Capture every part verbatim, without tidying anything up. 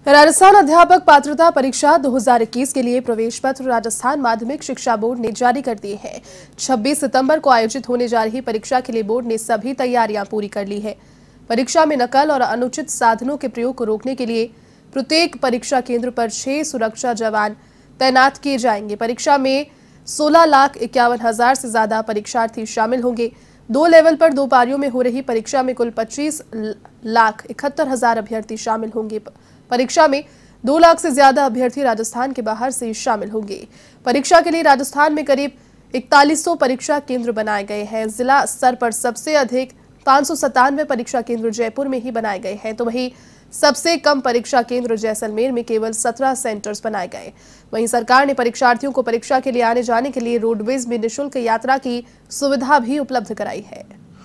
राजस्थान अध्यापक पात्रता परीक्षा दो हज़ार इक्कीस के लिए प्रवेश पत्र राजस्थान माध्यमिक शिक्षा बोर्ड ने जारी कर दिए हैं। छब्बीस सितंबर को आयोजित होने जा रही परीक्षा के लिए बोर्ड ने सभी तैयारियां पूरी कर ली है। परीक्षा में नकल और अनुचित साधनों के प्रयोग को रोकने के लिए प्रत्येक परीक्षा केंद्र पर छह सुरक्षा जवान तैनात किए जाएंगे। परीक्षा में सोलह लाख इक्यावन हजार से ज्यादा परीक्षार्थी शामिल होंगे। दो लेवल पर दो पारियों में हो रही परीक्षा में कुल पच्चीस लाख इकहत्तर हजार अभ्यर्थी शामिल होंगे। परीक्षा में दो लाख से ज्यादा अभ्यर्थी राजस्थान के बाहर से शामिल होंगे। परीक्षा के लिए राजस्थान में करीब इकतालीस सौ परीक्षा केंद्र बनाए गए हैं। जिला स्तर पर सबसे अधिक पांच सौ सतानवे परीक्षा केंद्र जयपुर में ही बनाए गए हैं, तो वहीं सबसे कम परीक्षा केंद्र जैसलमेर में केवल सत्रह सेंटर्स बनाए गए। वहीं सरकार ने परीक्षार्थियों को परीक्षा के लिए आने जाने के लिए रोडवेज में निःशुल्क यात्रा की सुविधा भी उपलब्ध कराई है।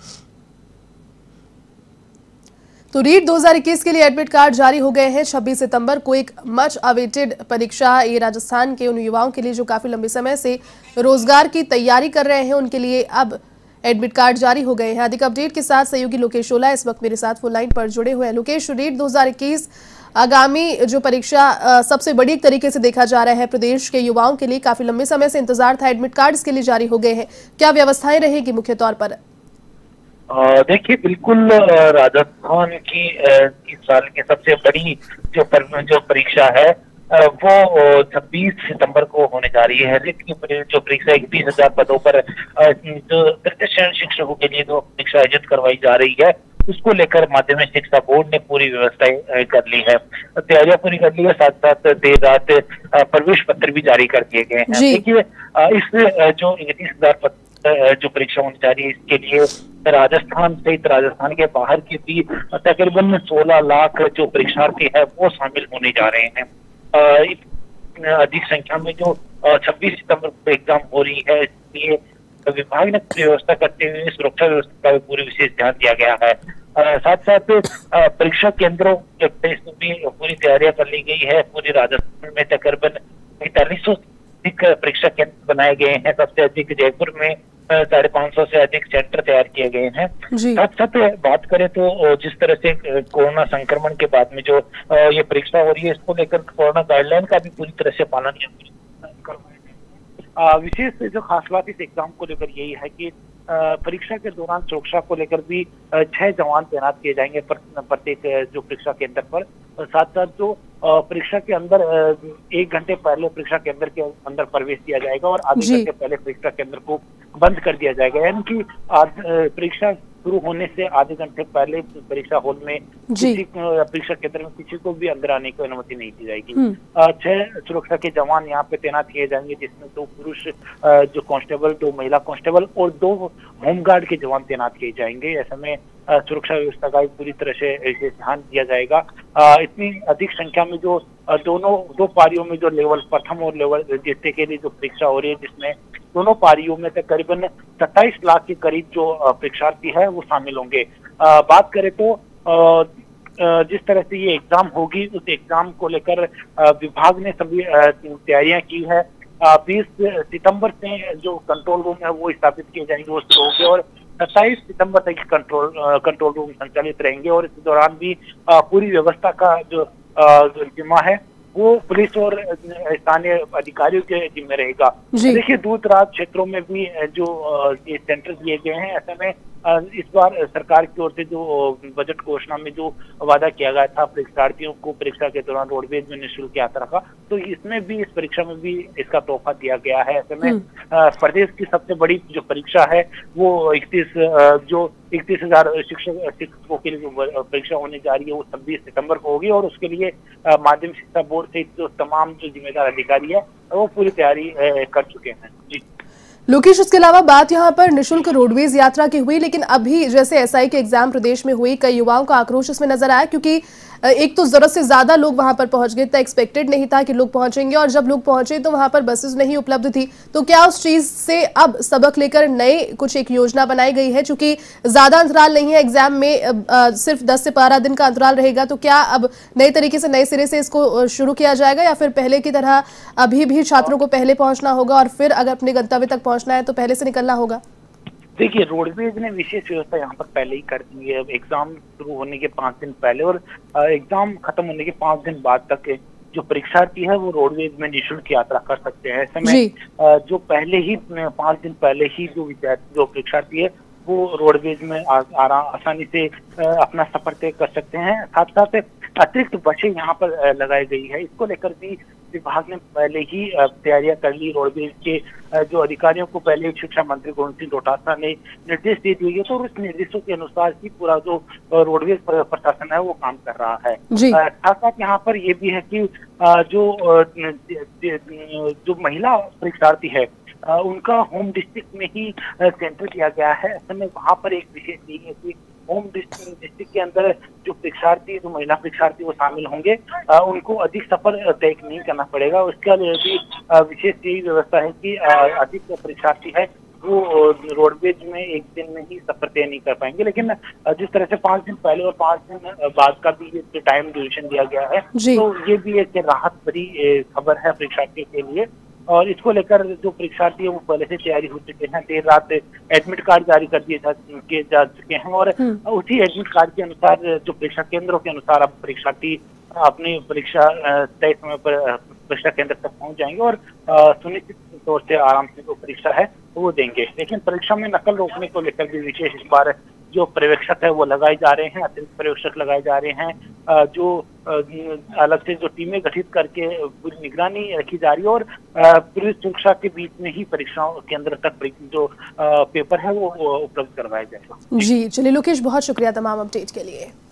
तो रीट दो हज़ार इक्कीस के लिए एडमिट कार्ड जारी हो गए हैं। छब्बीस सितंबर को एक मच अवेटेड परीक्षा, ये राजस्थान के उन युवाओं के लिए जो काफी लंबे समय से रोजगार की तैयारी कर रहे हैं, उनके लिए अब एडमिट कार्ड जारी हो गए हैं। अधिक अपडेट के साथ सहयोगी लोकेश ओला इस वक्त मेरे साथ फोन लाइन पर जुड़े हुए हैं। लोकेश, रीट दो हज़ार इक्कीस आगामी जो परीक्षा सबसे बड़ी एक तरीके से देखा जा रहा है, प्रदेश के युवाओं के लिए काफी लंबे समय से इंतजार था, एडमिट कार्ड इसके लिए जारी हो गए हैं। क्या व्यवस्थाएं रहेगी मुख्य तौर पर? देखिए, बिल्कुल राजस्थान की इस साल की सबसे बड़ी जो पर, जो परीक्षा है वो छब्बीस सितंबर को होने जा रही है। जो परीक्षा इकतीस हजार पदों पर जो तृतीय श्रेणी शिक्षकों के लिए जो परीक्षा आयोजित करवाई जा रही है, उसको लेकर माध्यमिक शिक्षा बोर्ड ने पूरी व्यवस्थाएं कर ली है, तैयारियां पूरी कर ली है। साथ साथ देर रात प्रवेश पत्र भी जारी कर दिए गए हैं। देखिए, इस जो इकतीस हजार पद जो परीक्षा होने जा रही है, इसके लिए राजस्थान सहित राजस्थान के बाहर के भी तकरीबन सोलह लाख जो परीक्षार्थी है वो शामिल होने जा रहे हैं। अधिक संख्या में जो छब्बीस सितंबर को एग्जाम हो रही है, इसलिए विभाग ने व्यवस्था करते हुए सुरक्षा व्यवस्था का पूरी विशेष ध्यान दिया गया है। साथ साथ परीक्षा केंद्रों भी पूरी तैयारियां कर ली गई है। पूरी राजस्थान में तकरीबन पैंतालीस सौ अधिक परीक्षा केंद्र बनाए गए हैं। सबसे अधिक जयपुर में साढ़े पांच सौ से अधिक सेंटर तैयार किए गए हैं। साथ साथ बात करें तो जिस तरह से कोरोना संक्रमण के बाद में जो ये परीक्षा हो रही है, इसको लेकर कोरोना गाइडलाइन का भी पूरी तरह से पालन करवाया। विशेष जो खास बात इस एग्जाम को लेकर यही है कि परीक्षा के दौरान सुरक्षा को लेकर भी छह जवान तैनात किए जाएंगे प्रत्येक जो परीक्षा केंद्र पर। साथ साथ जो परीक्षा के अंदर एक घंटे पहले परीक्षा केंद्र के अंदर प्रवेश दिया जाएगा और आधे घंटे पहले परीक्षा केंद्र को बंद कर दिया जाएगा, यानी कि परीक्षा शुरू होने से आधे घंटे पहले परीक्षा हॉल में किसी परीक्षा केंद्र में किसी को भी अंदर आने की अनुमति नहीं दी जाएगी। छह सुरक्षा के जवान यहाँ पे तैनात किए जाएंगे, जिसमें दो पुरुष जो कांस्टेबल, दो महिला कांस्टेबल और दो होमगार्ड के जवान तैनात किए जाएंगे। ऐसे में सुरक्षा व्यवस्था का पूरी तरह से ध्यान दिया जाएगा। इतनी अधिक संख्या में जो दोनों दो पारियों में जो लेवल प्रथम और लेवल द्वितीय के लिए जो परीक्षा हो रही है, जिसमें दोनों पारियों में तकरीबन सत्ताईस लाख के करीब जो परीक्षार्थी है वो शामिल होंगे। बात करें तो जिस तरह से ये एग्जाम होगी, उस एग्जाम को लेकर विभाग ने सभी तैयारियां की है। बीस सितंबर से जो कंट्रोल रूम है वो स्थापित किए जाएंगे, वो शुरू होंगे और सत्ताईस सितंबर तक कंट्रोल कंट्रोल रूम संचालित रहेंगे। और इस दौरान भी पूरी व्यवस्था का जो जिम्मा है वो पुलिस और स्थानीय अधिकारियों के जिम्मे रहेगा। देखिए, दूर दराज क्षेत्रों में भी जो ये सेंटर दिए गए हैं, ऐसे में इस बार सरकार की ओर से जो बजट घोषणा में जो वादा किया गया था परीक्षार्थियों को परीक्षा के दौरान रोडवेज में निःशुल्क यात्रा का, तो इसमें भी इस परीक्षा में भी इसका तोहफा दिया गया है। ऐसे में प्रदेश की सबसे बड़ी जो परीक्षा है वो इकतीस जो इकतीस हजार शिक्षक शिक्षकों के लिए परीक्षा होने जा रही है वो छब्बीस सितंबर को होगी और उसके लिए माध्यमिक शिक्षा बोर्ड से जो तमाम जो जिम्मेदार अधिकारी है वो पूरी तैयारी कर चुके हैं। जी लोकेश, उसके अलावा बात यहाँ पर निःशुल्क रोडवेज यात्रा की हुई, लेकिन अभी जैसे एसआई के एग्जाम प्रदेश में हुई, कई युवाओं का आक्रोश इसमें नजर आया, क्योंकि एक तो जरूरत से ज्यादा लोग वहां पर पहुंच गए, तो एक्सपेक्टेड नहीं था कि लोग पहुंचेंगे, और जब लोग पहुंचे तो वहां पर बसेस नहीं उपलब्ध थी। तो क्या उस चीज से अब सबक लेकर नए कुछ एक योजना बनाई गई है? चूंकि ज्यादा अंतराल नहीं है एग्जाम में, आ, सिर्फ दस से बारह दिन का अंतराल रहेगा, तो क्या अब नए तरीके से नए सिरे से इसको शुरू किया जाएगा, या फिर पहले की तरह अभी भी छात्रों को पहले पहुंचना होगा और फिर अगर अपने गंतव्य तक पहुंचना है तो पहले से निकलना होगा? देखिए, रोडवेज ने विशेष व्यवस्था यहाँ पर पहले ही कर दी है। एग्जाम शुरू होने के पाँच दिन पहले और एग्जाम खत्म होने के पाँच दिन बाद तक जो परीक्षार्थी है वो रोडवेज में निःशुल्क यात्रा कर सकते हैं। ऐसे में जो पहले ही पाँच दिन पहले ही जो विद्यार्थी जो परीक्षार्थी है वो रोडवेज में आराम आसानी से अपना सफर तय कर सकते हैं। साथ साथ अतिरिक्त बसें यहाँ पर लगाई गई है। इसको लेकर भी विभाग ने पहले ही तैयारियां कर ली। रोडवेज के जो अधिकारियों को पहले शिक्षा मंत्री गोविंद सिंह डोटासरा ने निर्देश दे दिए तो उस निर्देशों के अनुसार ही पूरा जो रोडवेज प्रशासन है वो काम कर रहा है। साथ साथ यहाँ पर ये भी है कि जो जो महिला परीक्षार्थी है उनका होम डिस्ट्रिक्ट में ही सेंटर किया गया है। ऐसे में वहाँ पर एक विशेष नहीं है कि होम डिस्ट्रिक्ट के अंदर जो परीक्षार्थी जो महिला परीक्षार्थी वो शामिल होंगे उनको अधिक सफर तय नहीं करना पड़ेगा। उसके लिए भी विशेष यही व्यवस्था है कि अधिक परीक्षार्थी है वो रोडवेज में एक दिन में ही सफर तय नहीं कर पाएंगे। लेकिन जिस तरह से पाँच दिन पहले और पाँच दिन बाद का भी टाइम ड्यूरेशन दिया गया है तो ये भी एक राहत भरी खबर है परीक्षार्थियों के लिए। और इसको लेकर जो परीक्षार्थी है वो पहले से तैयारी हो चुके हैं। देर रात एडमिट कार्ड जारी कर दिए जा, जा चुके हैं और उसी एडमिट कार्ड के अनुसार जो परीक्षा केंद्रों के अनुसार अब परीक्षार्थी अपनी परीक्षा तय समय पर परीक्षा केंद्र तक पहुंच जाएंगे और सुनिश्चित तौर से आराम से जो परीक्षा है वो देंगे। लेकिन परीक्षा में नकल रोकने को लेकर भी विशेष इस बार जो पर्यवेक्षक है वो लगाए जा रहे हैं, अतिरिक्त पर्यवेक्षक लगाए जा रहे हैं। जो अलग से जो टीमें गठित करके पूरी निगरानी रखी जा रही है और पुलिस सुरक्षा के बीच में ही परीक्षाओं केंद्र तक जो पेपर है वो उपलब्ध करवाया जाएगा। जी चलिए लोकेश, बहुत शुक्रिया तमाम अपडेट के लिए।